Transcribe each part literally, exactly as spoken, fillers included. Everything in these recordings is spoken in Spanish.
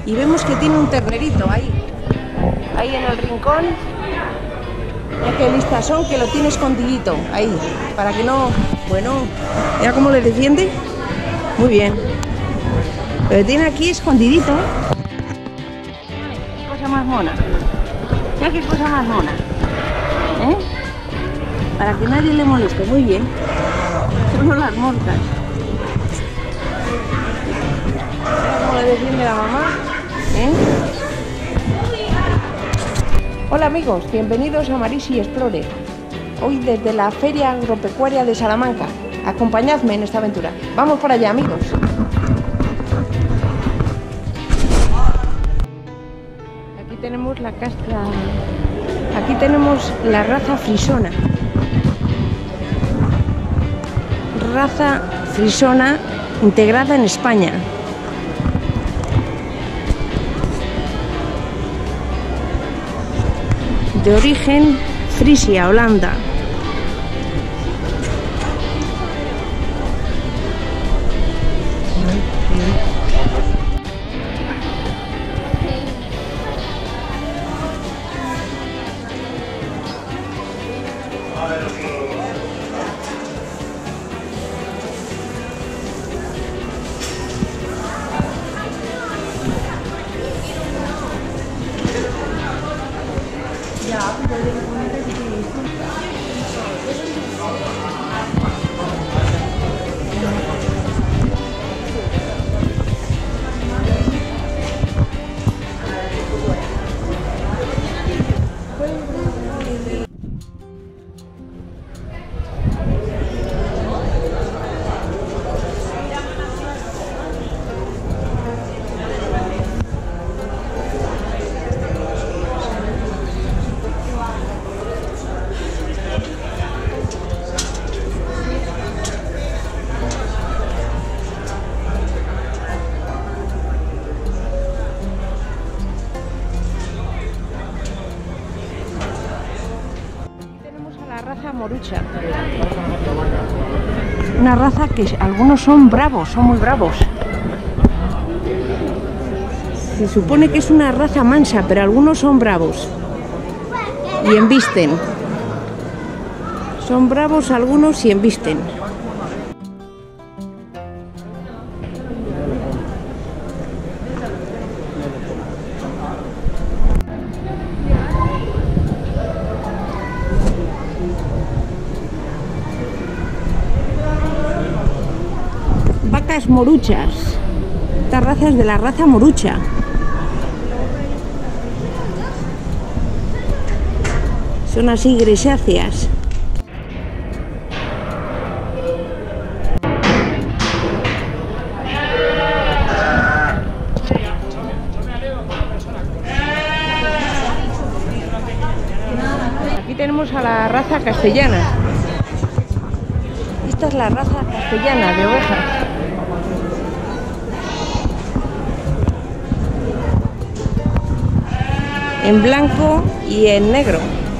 y vemos que tiene un ternerito ahí, ahí en el rincón. Ya que listas son, que lo tiene escondidito ahí, para que no... Bueno, ¿ya cómo le defiende? Muy bien. Pero tiene aquí escondidito. Qué cosa más mona. Ya qué cosa más mona. ¿Eh? Para que nadie le moleste. Muy bien. Solo las moscas. ¿Ya cómo le defiende la mamá? ¿Eh? Hola amigos, bienvenidos a Marisi Explore. Hoy desde la Feria Agropecuaria de Salamanca. Acompañadme en esta aventura. Vamos por allá, amigos. Aquí tenemos la castra. Aquí tenemos la raza frisona. Raza frisona integrada en España. De origen Frisia, Holanda. Morucha, una raza que algunos son bravos, son muy bravos. Se supone que es una raza mansa, pero algunos son bravos y embisten. Son bravos algunos y embisten. Vacas moruchas. Estas razas de la raza morucha. Son así grisáceas. Aquí tenemos a la raza castellana. Esta es la raza castellana de ovejas. En blanco y en negro.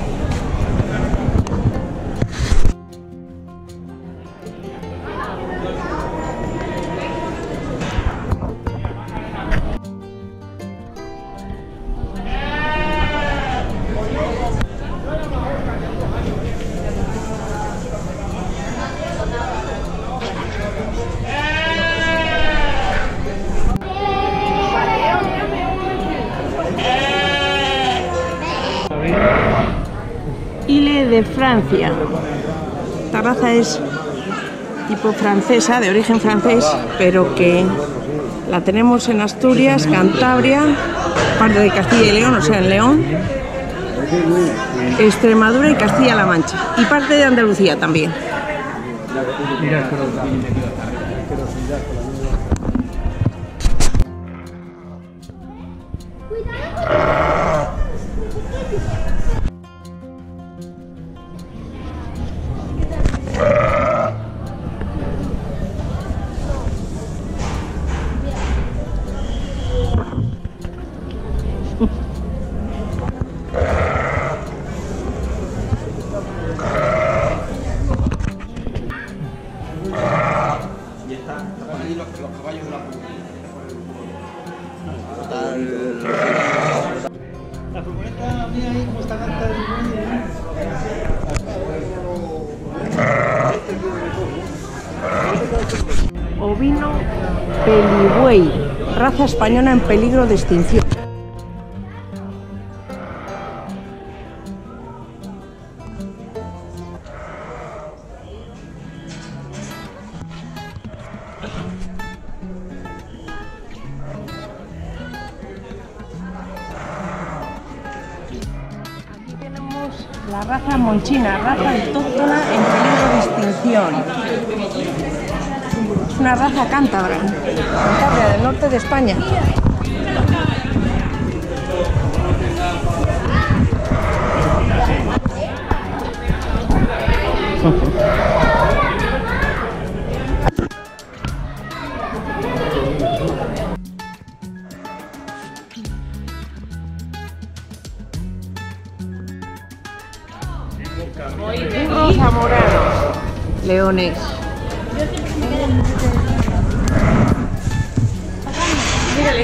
Ile de Francia. Esta raza es tipo francesa, de origen francés, pero que la tenemos en Asturias, Cantabria, parte de Castilla y León, o sea en León, Extremadura y Castilla-La Mancha, y parte de Andalucía también. Y están ahí los, los caballos de la La furgoneta mía ahí como está cantada. Ovino Pelibuey, raza española en peligro de extinción. Aquí tenemos la raza monchina, raza autóctona en peligro de extinción. Es una raza cántabra, cántabra del norte de España. Burros zamoranos, leones. Mírale.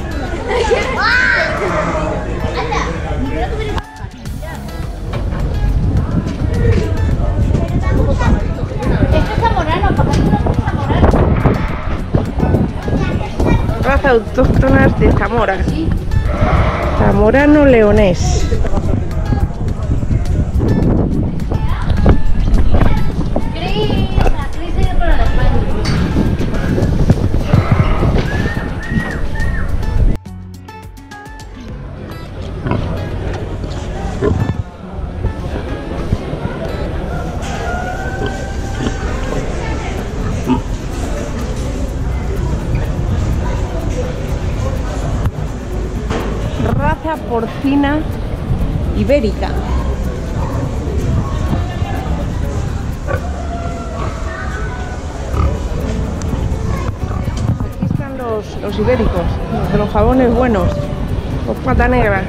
Esto es zamorano, papá, esto es zamorano. Raza autóctonas de Zamora. Zamorano leonés. Raza porcina ibérica. Aquí están los, los ibéricos, los de los jabones buenos, los pata negra.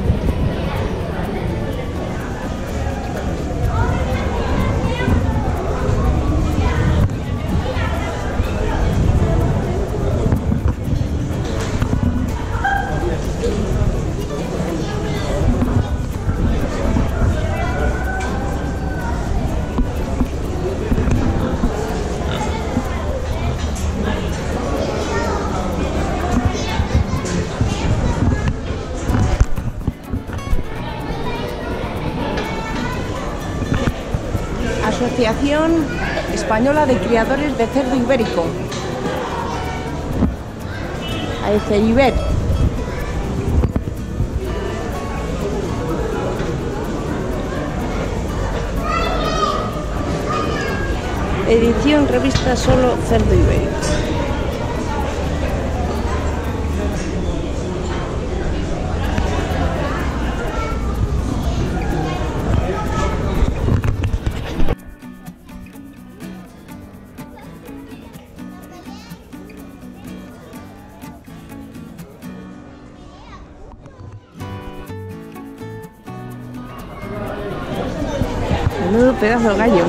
Asociación Española de Criadores de Cerdo Ibérico, AECIBER. Edición revista solo Cerdo Ibérico. Menudo pedazo de gallo.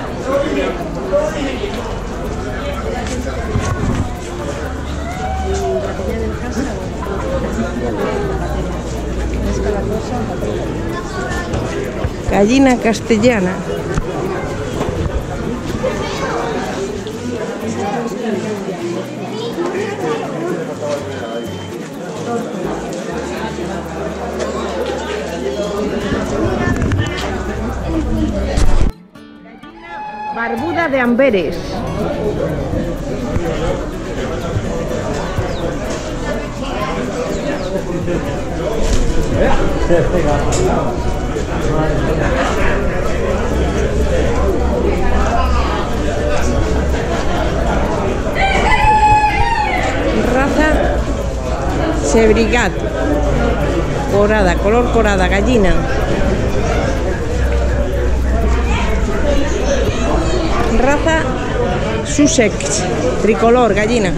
Gallina castellana. Barbuda de Amberes. Raza Sebrigat. Corada, color corada, gallina. Raza Sussex, tricolor, gallina.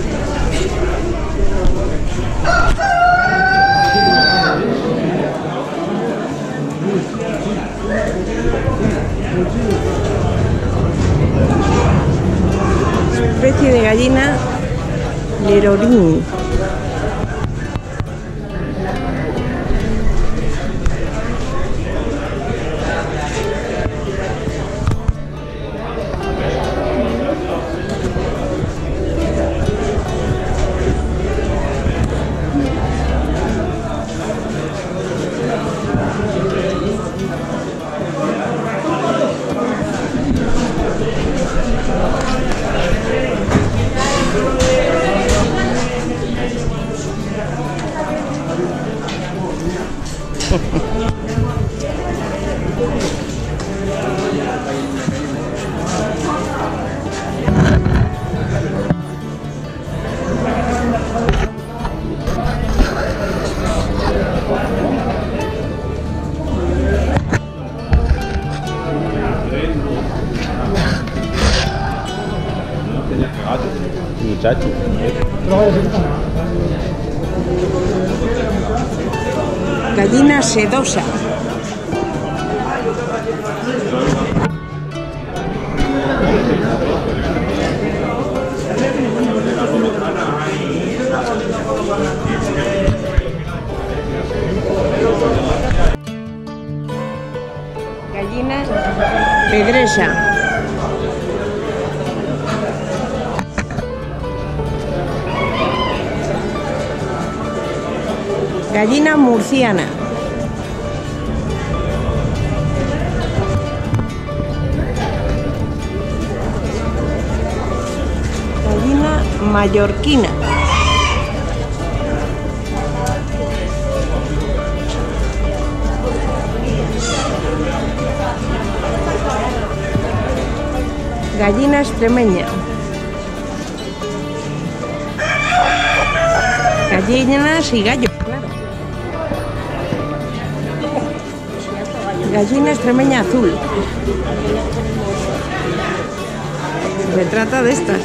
Especie de gallina Lerorín. Muchacho. Gallina sedosa. Gallina pedresa. Gallina murciana. Gallina mallorquina. Gallina extremeña. Gallinas y gallos, claro. Gallina extremeña azul. Se trata de estas.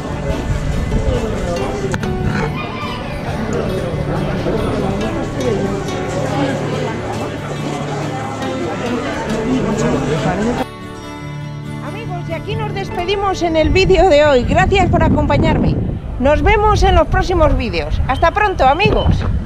Amigos, y aquí nos despedimos en el vídeo de hoy. Gracias por acompañarme. Nos vemos en los próximos vídeos. Hasta pronto, amigos.